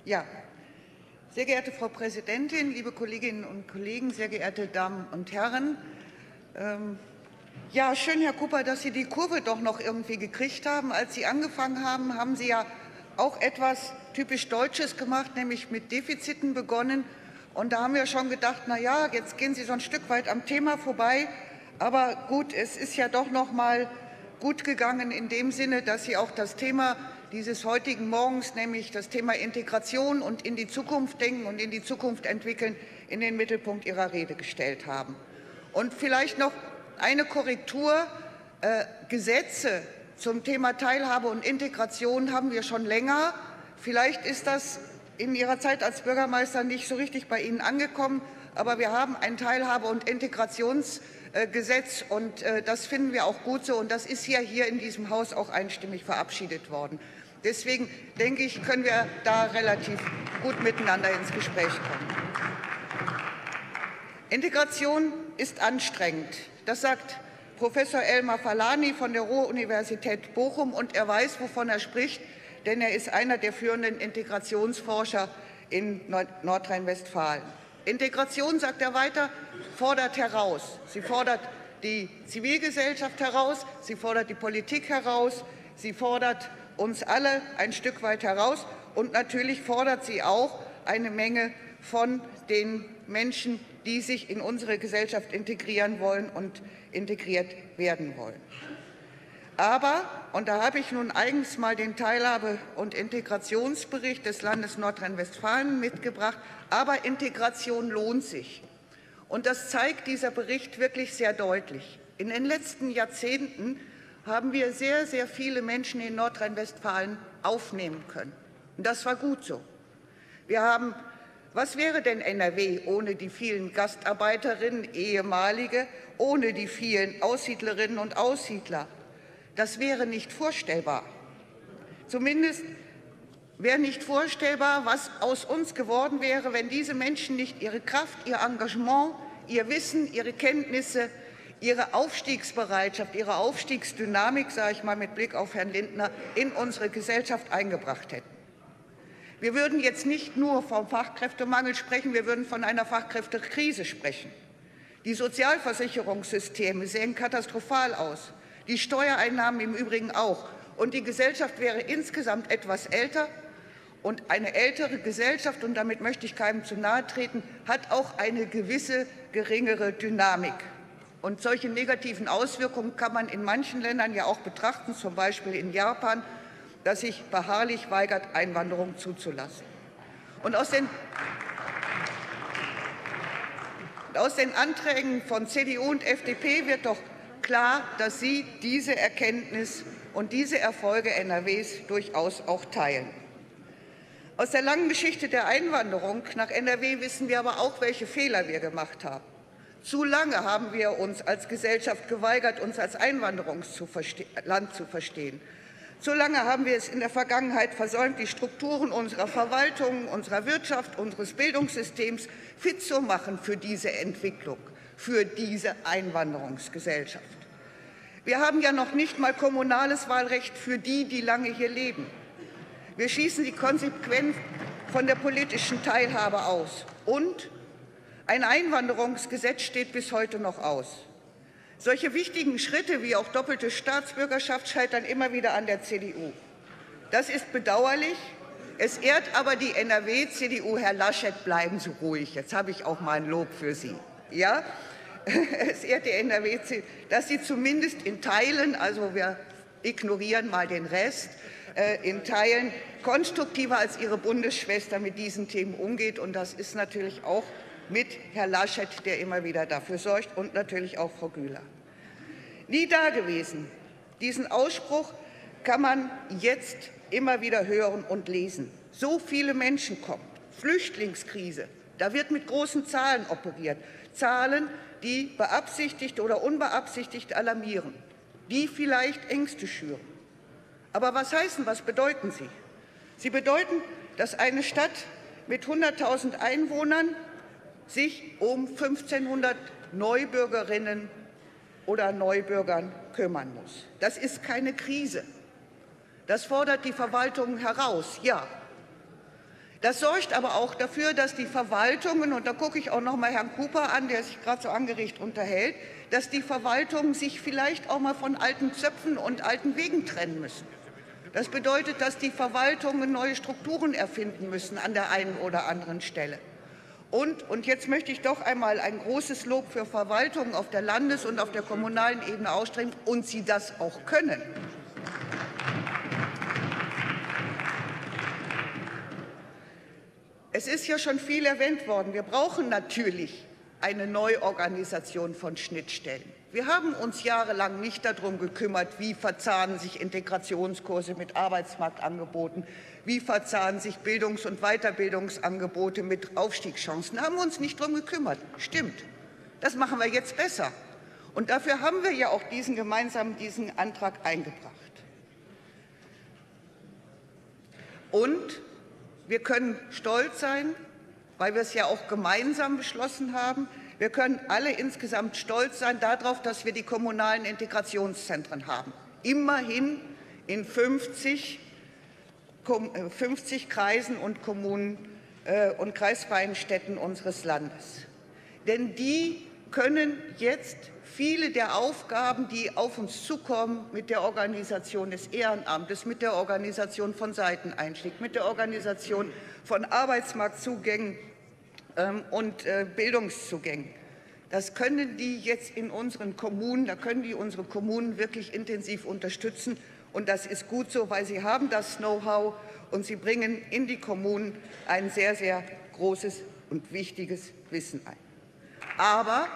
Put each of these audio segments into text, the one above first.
Ja, sehr geehrte Frau Präsidentin, liebe Kolleginnen und Kollegen, sehr geehrte Damen und Herren. Ja, schön, Herr Cooper, dass Sie die Kurve doch noch irgendwie gekriegt haben. Als Sie angefangen haben, haben Sie ja auch etwas typisch Deutsches gemacht, nämlich mit Defiziten begonnen. Und da haben wir schon gedacht, na ja, jetzt gehen Sie so ein Stück weit am Thema vorbei. Aber gut, es ist ja doch noch mal gut gegangen in dem Sinne, dass Sie auch das Thema dieses heutigen Morgens, nämlich das Thema Integration und in die Zukunft denken und in die Zukunft entwickeln, in den Mittelpunkt Ihrer Rede gestellt haben. Und vielleicht noch eine Korrektur. Gesetze zum Thema Teilhabe und Integration haben wir schon länger. Vielleicht ist das in Ihrer Zeit als Bürgermeister nicht so richtig bei Ihnen angekommen, aber wir haben ein Teilhabe- und Integrationsgesetz, und das finden wir auch gut so, und das ist ja hier in diesem Haus auch einstimmig verabschiedet worden. Deswegen denke ich, können wir da relativ gut miteinander ins Gespräch kommen. Integration ist anstrengend. Das sagt Professor Elmar Falani von der Ruhr-Universität Bochum, und er weiß, wovon er spricht, denn er ist einer der führenden Integrationsforscher in Nordrhein-Westfalen. Integration, sagt er weiter, fordert heraus. Sie fordert die Zivilgesellschaft heraus, sie fordert die Politik heraus, sie fordert uns alle ein Stück weit heraus, und natürlich fordert sie auch eine Menge von den Menschen, die sich in unsere Gesellschaft integrieren wollen und integriert werden wollen. Aber, und da habe ich nun eigens mal den Teilhabe- und Integrationsbericht des Landes Nordrhein-Westfalen mitgebracht, aber Integration lohnt sich. Und das zeigt dieser Bericht wirklich sehr deutlich. In den letzten Jahrzehnten haben wir sehr, sehr viele Menschen in Nordrhein-Westfalen aufnehmen können. Und das war gut so. Was wäre denn NRW ohne die vielen Gastarbeiterinnen, ehemalige, ohne die vielen Aussiedlerinnen und Aussiedler? Das wäre nicht vorstellbar. Zumindest wäre nicht vorstellbar, was aus uns geworden wäre, wenn diese Menschen nicht ihre Kraft, ihr Engagement, ihr Wissen, ihre Kenntnisse, ihre Aufstiegsbereitschaft, ihre Aufstiegsdynamik, sage ich mal mit Blick auf Herrn Lindner, in unsere Gesellschaft eingebracht hätten. Wir würden jetzt nicht nur vom Fachkräftemangel sprechen, wir würden von einer Fachkräftekrise sprechen. Die Sozialversicherungssysteme sehen katastrophal aus, die Steuereinnahmen im Übrigen auch. Und die Gesellschaft wäre insgesamt etwas älter. Und eine ältere Gesellschaft, und damit möchte ich keinem zu nahe treten, hat auch eine gewisse geringere Dynamik. Und solche negativen Auswirkungen kann man in manchen Ländern ja auch betrachten, zum Beispiel in Japan, das sich beharrlich weigert, Einwanderung zuzulassen. Und aus den Anträgen von CDU und FDP wird doch klar, dass Sie diese Erkenntnis und diese Erfolge NRWs durchaus auch teilen. Aus der langen Geschichte der Einwanderung nach NRW wissen wir aber auch, welche Fehler wir gemacht haben. Zu lange haben wir uns als Gesellschaft geweigert, uns als Einwanderungsland zu verstehen. Zu lange haben wir es in der Vergangenheit versäumt, die Strukturen unserer Verwaltung, unserer Wirtschaft, unseres Bildungssystems fit zu machen für diese Entwicklung, für diese Einwanderungsgesellschaft. Wir haben ja noch nicht mal kommunales Wahlrecht für die, die lange hier leben. Wir schließen sie konsequent von der politischen Teilhabe aus. Und ein Einwanderungsgesetz steht bis heute noch aus. Solche wichtigen Schritte wie auch doppelte Staatsbürgerschaft scheitern immer wieder an der CDU. Das ist bedauerlich. Es ehrt aber die NRW-CDU, Herr Laschet, bleiben Sie ruhig. Jetzt habe ich auch mal ein Lob für Sie. Ja? Es ehrt die NRW-CDU, dass sie zumindest in Teilen, also wir ignorieren mal den Rest, in Teilen konstruktiver als ihre Bundesschwester mit diesen Themen umgeht. Und das ist natürlich auch mit Herrn Laschet, der immer wieder dafür sorgt, und natürlich auch Frau Güler. Nie dagewesen. Diesen Ausspruch kann man jetzt immer wieder hören und lesen. So viele Menschen kommen. Flüchtlingskrise. Da wird mit großen Zahlen operiert. Zahlen, die beabsichtigt oder unbeabsichtigt alarmieren, die vielleicht Ängste schüren. Aber was bedeuten sie? Sie bedeuten, dass eine Stadt mit 100.000 Einwohnern sich um 1.500 Neubürgerinnen oder Neubürgern kümmern muss. Das ist keine Krise. Das fordert die Verwaltung heraus, ja. Das sorgt aber auch dafür, dass die Verwaltungen, und da gucke ich auch noch mal Herrn Cooper an, der sich gerade so angeregt unterhält, dass die Verwaltungen sich vielleicht auch mal von alten Zöpfen und alten Wegen trennen müssen. Das bedeutet, dass die Verwaltungen neue Strukturen erfinden müssen an der einen oder anderen Stelle. Und jetzt möchte ich doch einmal ein großes Lob für Verwaltungen auf der Landes- und auf der kommunalen Ebene ausstrecken, und sie das auch können. Es ist ja schon viel erwähnt worden. Wir brauchen natürlich eine Neuorganisation von Schnittstellen. Wir haben uns jahrelang nicht darum gekümmert, wie verzahnen sich Integrationskurse mit Arbeitsmarktangeboten, wie verzahnen sich Bildungs- und Weiterbildungsangebote mit Aufstiegschancen. Da haben wir uns nicht darum gekümmert. Stimmt. Das machen wir jetzt besser. Und dafür haben wir ja auch diesen Antrag eingebracht. Und wir können stolz sein, weil wir es ja auch gemeinsam beschlossen haben. Wir können alle insgesamt stolz sein darauf, dass wir die kommunalen Integrationszentren haben. Immerhin in 50 Kreisen und Kommunen und kreisfreien Städten unseres Landes. Denn die können jetzt viele der Aufgaben, die auf uns zukommen, mit der Organisation des Ehrenamtes, mit der Organisation von Seiteneinstieg, mit der Organisation von Arbeitsmarktzugängen und Bildungszugängen. Das können die jetzt in unseren Kommunen, da können die unsere Kommunen wirklich intensiv unterstützen. Und das ist gut so, weil sie haben das Know-how und sie bringen in die Kommunen ein sehr, sehr großes und wichtiges Wissen ein. Aber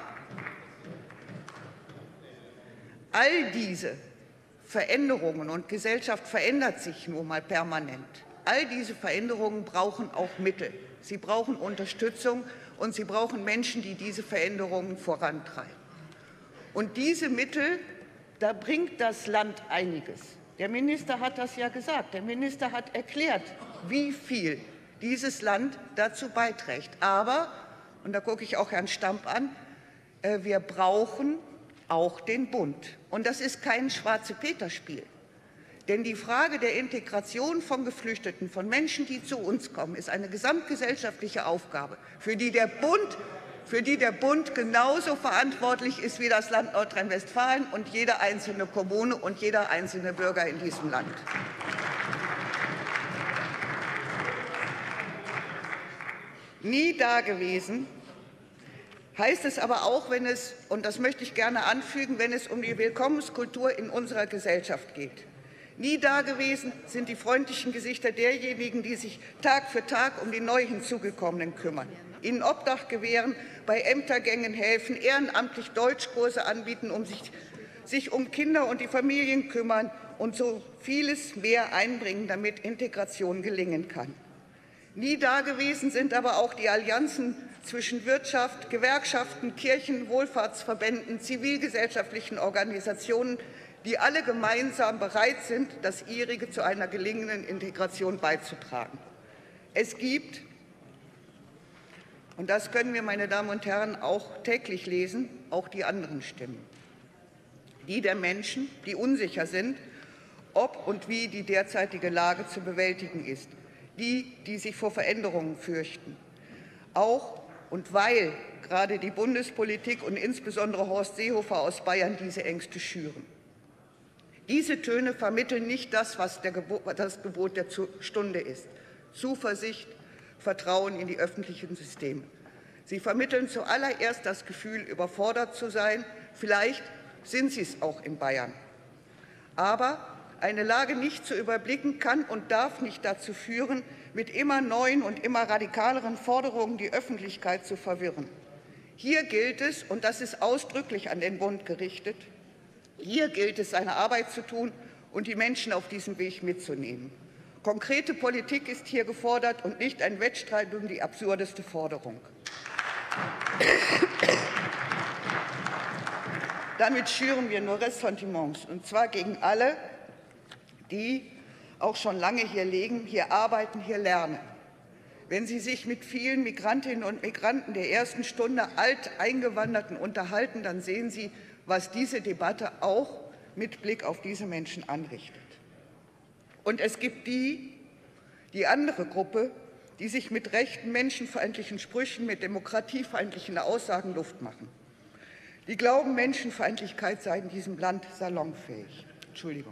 all diese Veränderungen, und Gesellschaft verändert sich nun mal permanent, all diese Veränderungen brauchen auch Mittel. Sie brauchen Unterstützung und sie brauchen Menschen, die diese Veränderungen vorantreiben. Und diese Mittel, da bringt das Land einiges. Der Minister hat das ja gesagt. Der Minister hat erklärt, wie viel dieses Land dazu beiträgt. Aber, und da gucke ich auch Herrn Stamp an, wir brauchen auch den Bund. Und das ist kein Schwarze-Peter-Spiel. Denn die Frage der Integration von Geflüchteten, von Menschen, die zu uns kommen, ist eine gesamtgesellschaftliche Aufgabe, für die der Bund genauso verantwortlich ist wie das Land Nordrhein-Westfalen und jede einzelne Kommune und jeder einzelne Bürger in diesem Land. Nie dagewesen heißt es aber auch, wenn es, und das möchte ich gerne anfügen, wenn es um die Willkommenskultur in unserer Gesellschaft geht. Nie dagewesen sind die freundlichen Gesichter derjenigen, die sich Tag für Tag um die neu hinzugekommenen kümmern, ihnen Obdach gewähren, bei Ämtergängen helfen, ehrenamtlich Deutschkurse anbieten, sich um Kinder und die Familien kümmern und so vieles mehr einbringen, damit Integration gelingen kann. Nie dagewesen sind aber auch die Allianzen zwischen Wirtschaft, Gewerkschaften, Kirchen, Wohlfahrtsverbänden, zivilgesellschaftlichen Organisationen, die alle gemeinsam bereit sind, das ihrige zu einer gelingenden Integration beizutragen. Es gibt, und das können wir, meine Damen und Herren, auch täglich lesen, auch die anderen Stimmen. Die der Menschen, die unsicher sind, ob und wie die derzeitige Lage zu bewältigen ist. Die sich vor Veränderungen fürchten. Auch und weil gerade die Bundespolitik und insbesondere Horst Seehofer aus Bayern diese Ängste schüren. Diese Töne vermitteln nicht das, was das Gebot der Stunde ist. Zuversicht, Vertrauen in die öffentlichen Systeme. Sie vermitteln zuallererst das Gefühl, überfordert zu sein. Vielleicht sind sie es auch in Bayern. Aber eine Lage nicht zu überblicken kann und darf nicht dazu führen, mit immer neuen und immer radikaleren Forderungen die Öffentlichkeit zu verwirren. Hier gilt es, und das ist ausdrücklich an den Bund gerichtet, hier gilt es, seine Arbeit zu tun und die Menschen auf diesem Weg mitzunehmen. Konkrete Politik ist hier gefordert und nicht ein Wettstreit um die absurdeste Forderung. Damit schüren wir nur Ressentiments, und zwar gegen alle, die auch schon lange hier leben, hier arbeiten, hier lernen. Wenn Sie sich mit vielen Migrantinnen und Migranten der ersten Stunde Alteingewanderten unterhalten, dann sehen Sie, was diese Debatte auch mit Blick auf diese Menschen anrichtet. Und es gibt die andere Gruppe, die sich mit rechten, menschenfeindlichen Sprüchen, mit demokratiefeindlichen Aussagen Luft machen. Die glauben, Menschenfeindlichkeit sei in diesem Land salonfähig. Entschuldigung.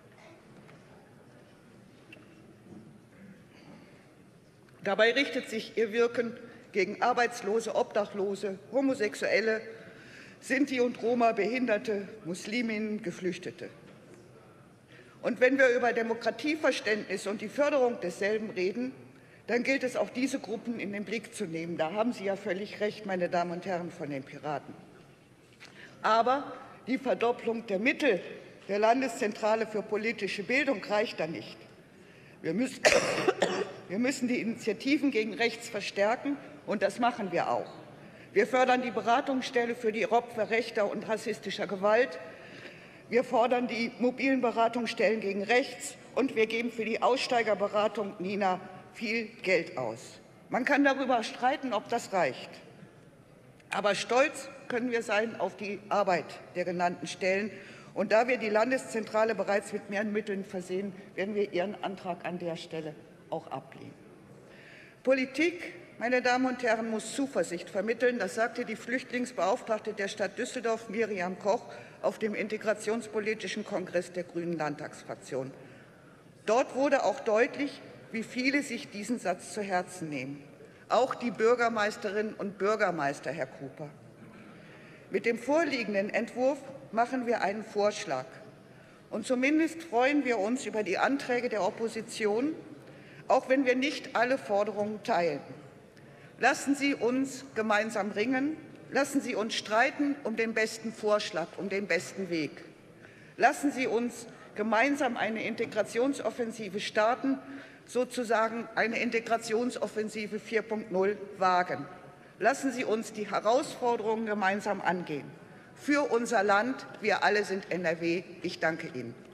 Dabei richtet sich ihr Wirken gegen Arbeitslose, Obdachlose, Homosexuelle, Sinti und Roma, Behinderte, Musliminnen, Geflüchtete. Und wenn wir über Demokratieverständnis und die Förderung desselben reden, dann gilt es auch diese Gruppen in den Blick zu nehmen. Da haben Sie ja völlig recht, meine Damen und Herren von den Piraten. Aber die Verdopplung der Mittel der Landeszentrale für politische Bildung reicht da nicht. Wir müssen die Initiativen gegen rechts verstärken, und das machen wir auch. Wir fördern die Beratungsstelle für die Opfer rechter und rassistischer Gewalt. Wir fordern die mobilen Beratungsstellen gegen rechts, und wir geben für die Aussteigerberatung Nina viel Geld aus. Man kann darüber streiten, ob das reicht. Aber stolz können wir sein auf die Arbeit der genannten Stellen. Und da wir die Landeszentrale bereits mit mehr Mitteln versehen, werden wir Ihren Antrag an der Stelle auch ablehnen. Politik, meine Damen und Herren, muss Zuversicht vermitteln. Das sagte die Flüchtlingsbeauftragte der Stadt Düsseldorf, Miriam Koch, auf dem Integrationspolitischen Kongress der Grünen Landtagsfraktion. Dort wurde auch deutlich, wie viele sich diesen Satz zu Herzen nehmen. Auch die Bürgermeisterinnen und Bürgermeister, Herr Cooper. Mit dem vorliegenden Entwurf machen wir einen Vorschlag. Und zumindest freuen wir uns über die Anträge der Opposition, auch wenn wir nicht alle Forderungen teilen. Lassen Sie uns gemeinsam ringen. Lassen Sie uns streiten um den besten Vorschlag, um den besten Weg. Lassen Sie uns gemeinsam eine Integrationsoffensive starten, sozusagen eine Integrationsoffensive 4.0 wagen. Lassen Sie uns die Herausforderungen gemeinsam angehen. Für unser Land, wir alle sind NRW. Ich danke Ihnen.